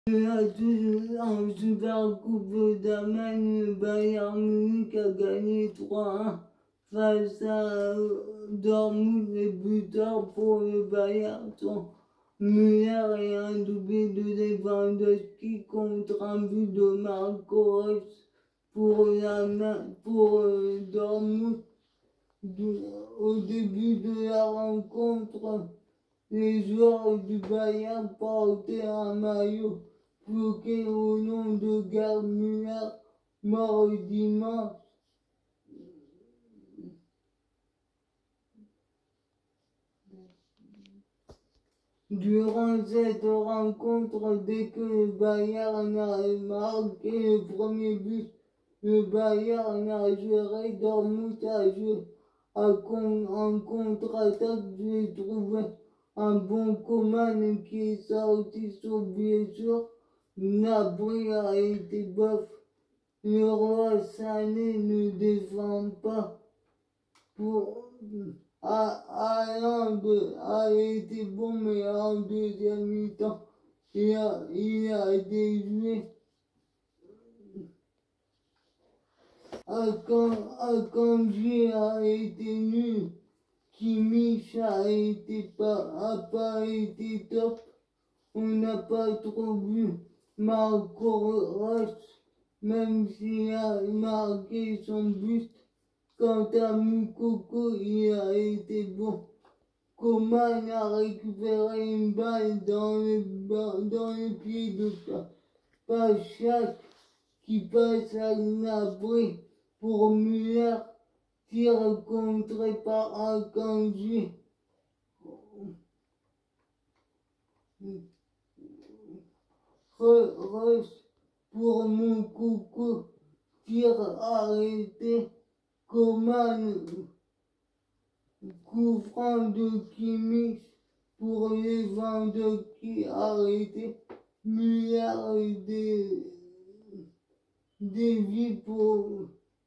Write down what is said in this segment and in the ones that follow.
En Super Coupe d'Allemagne, le Bayern Munich a gagné 3-1 face à Dortmund. Les buteurs pour le Bayern sont Müller et un doublé de Lewandowski contre un but de Marco Reus pour Dortmund. Au début de la rencontre, les joueurs du Bayern portaient un maillot bloqué au nom de Gerd Müller, mort dimanche. Durant cette rencontre, dès que le Bayern a marqué le premier but, le Bayern a géré, Dortmund a joué en contre-attaque. J'ai trouvé un bon Coman qui est sorti sur blessure. Gnabry a été bof. Le roi Sané ne défend pas. Haaland a été bon, mais en deuxième mi-temps, il a déjoué. Akanji a été nul. Kimmich a pas été top. On n'a pas trop vu Marco Reus, même s'il a marqué son but. Quant à Moukoko, il a été bon. Coman a récupéré une balle dans le pied de Pachak qui passe à Gnabry pour Müller, tir contré par Akanji. Reus pour Moukoko, tir arrêté. Coman, coup franc de Kimmich pour Lewandowski arrêté. Müller dévie pour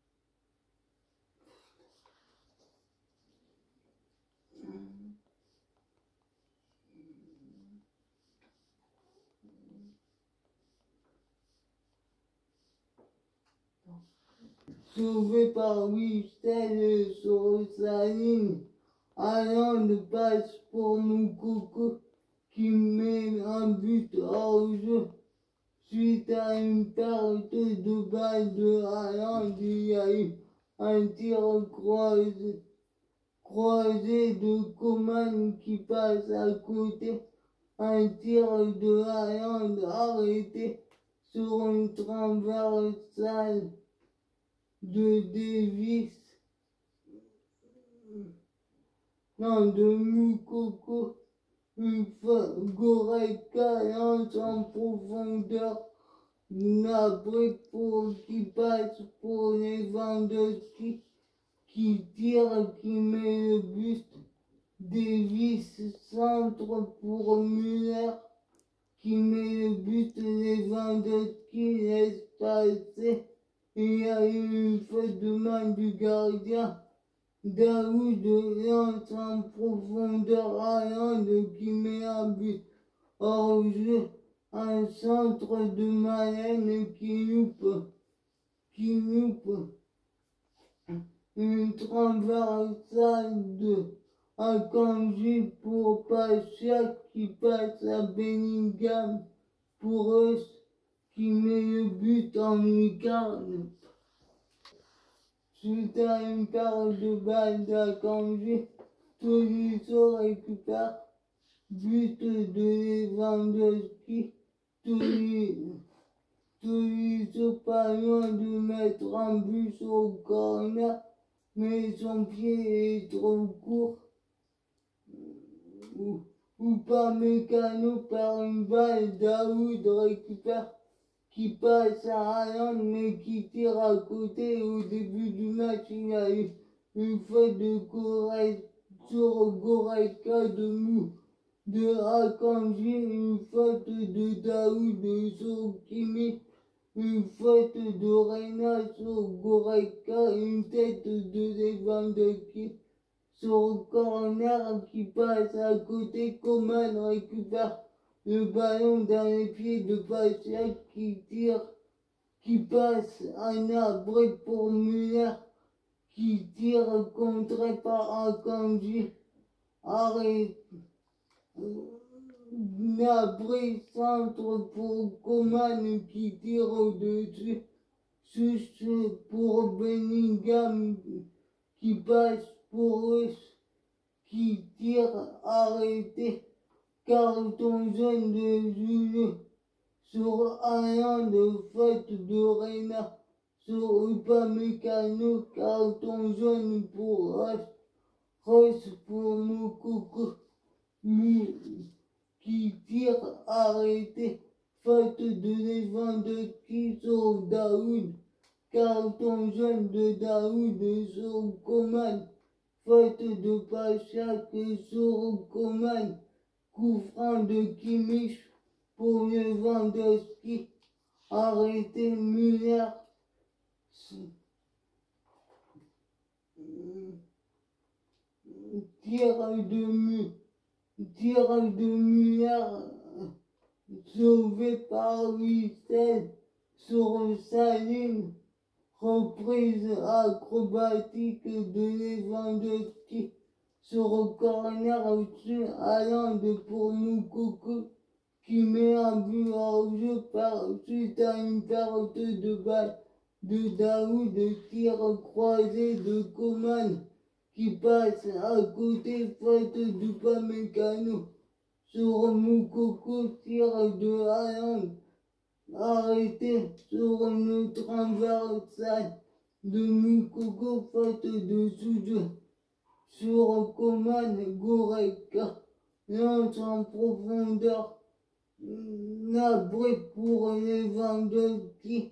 sauvé par Witsel sur sa ligne. Haaland passe pour Moukoko qui met un but hors jeu. Suite à une perte de balle de Haaland, il y a eu un tir croisé de Coman qui passe à côté. Un tir de Haaland arrêté sur une transversale de Davis, de Moukoko. Une fois Goretzka lance en profondeur, Gnabry qui passe pour Lewandowski qui tire, qui met le but. Davis centre pour Müller qui met le but. Lewandowski laisse passer. Il y a eu une faute de main du gardien. Daoud lance en profondeur Haaland qui met un but hors jeu. Un centre de Malen qui loupe. Une transversale de Akanji pour Pachak qui passe à Bellingham pour eux qui met le but en lucarne. Suite à une perte de balle d'Akanji, Tolisso récupère but de Lewandowski. Tolisso pas loin de mettre un but au corner, mais son pied est trop court. Ou pas Mécano par une balle, Daoud récupère qui passe à Haaland mais qui tire à côté. Au début du match, il y a eu une faute de sur Goretzka de Akanji, une faute de Daoud sur Kimmich, une faute de Reina sur Goretzka, une tête de Lewandowski sur corner qui passe à côté. Coman récupère le ballon dans les pieds de Pascal qui passe un abré pour Muller, qui tire contré par Akanji. Arrête. Nabré centre pour Coman qui tire au-dessus. Juste pour Bellingham qui passe pour eux, qui tire arrêté. Carton jaune de Jules sur un de faute de Reina. Sur Upamecano, carton jaune pour Roche pour Moukoko qui tire arrêté. Faute de Lewandowski sur Daoud. Carton jaune de Daoud sur Coman. Faute de Pachak sur Coman. Coup franc de Kimmich pour Lewandowski. Arrêté Müller. Tir de Müller sauvé par Witsel sur Saline. Reprise acrobatique de Lewandowski sur corner au-dessus allant pour Moukoko qui met un but hors jeu suite à une perte de balle de Daoud, tir croisé de Coman qui passe à côté faute d'Upamecano sur Moukoko, tir de Haaland arrêté sur une transversale de Moukoko, faute de sous-jeu sur Coman. Goretzka lance en profondeur. Nabré pour Lewandowski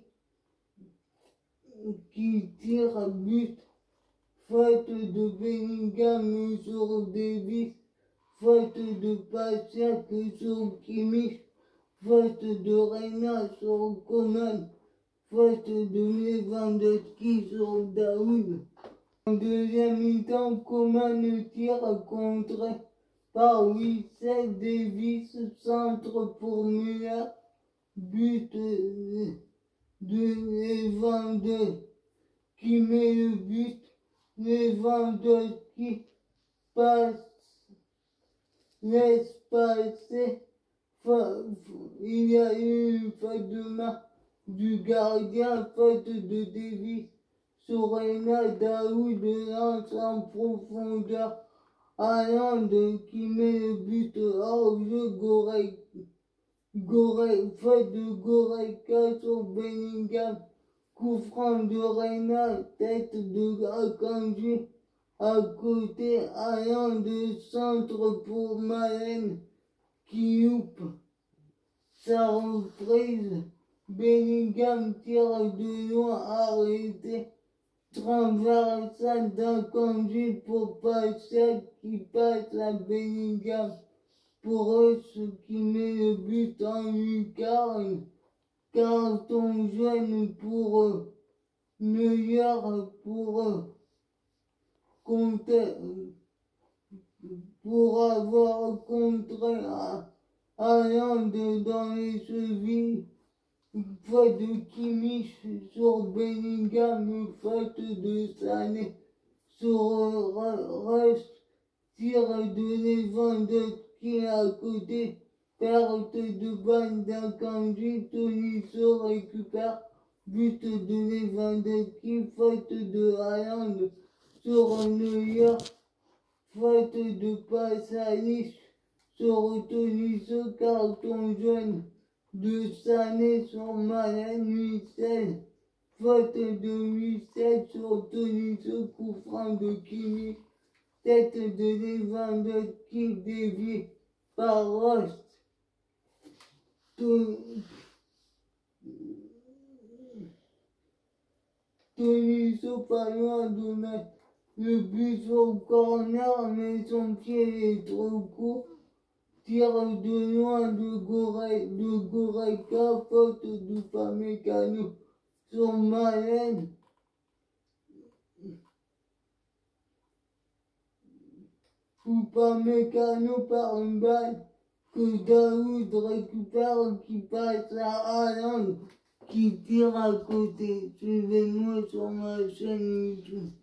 qui tire but. Faute de Bellingham sur Davis. Faute de Pachak sur Kimmich. Faute de Reina sur Coman. Faute de Lewandowski sur Daoud. En deuxième mi-temps, Coman tire contre par Witsel. Davis, centre pour Müller. But de Lewandowski qui met le but. Lewandowski laisse passer. Il y a eu une faute de main du gardien, faute de Davis sur Reina. Daoud lance en profondeur. Haaland qui met le but hors jeu. Faute de Goretzka sur Bellingham. Coup franc de Reina, tête de Akanji. À côté, Haaland centre pour Malen qui loupe sa reprise. Bellingham tire de loin arrêté. Transversal d'Akanji pour Pachak qui passe à Bellingham. Pour eux, ce qui met le but en lucarne. Carton jaune pour Neuer pour avoir contré Haaland dans les chevilles. Faute de Kimmich sur Bellingham, faute de Sané sur Rush, tir de Lewandowski à côté, perte de balle d'Akanji, Tolisso récupère, but de Lewandowski, faute de Haaland sur Neuer, faute de Pasalic sur Tolisso, carton jaune de Sané sur Malen. Witsel, faute de Witsel sur Tolisso, coup franc de Kimmich, tête de Lewandowski déviée par Rost. Tolisso pas loin de mettre le but sur corner, mais son pied est trop court. Tire de loin de Goretzka, faute d'Upamecano sur Malen. Upamecano par une balle que Daoud récupère, qui passe à Haaland, qui tire à côté. Suivez-moi sur ma chaîne YouTube.